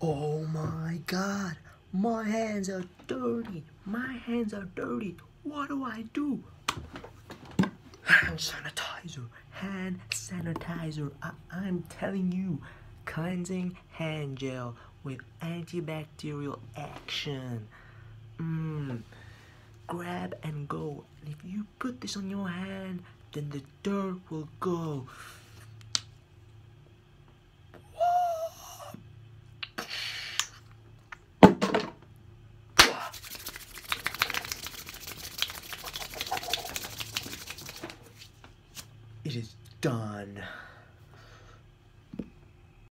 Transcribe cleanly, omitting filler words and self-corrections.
Oh my God, my hands are dirty. My hands are dirty. What do I do? Hand sanitizer. Hand sanitizer. I'm telling you, cleansing hand gel with antibacterial action. Grab and go. And if you put this on your hand, then the dirt will go. It is done.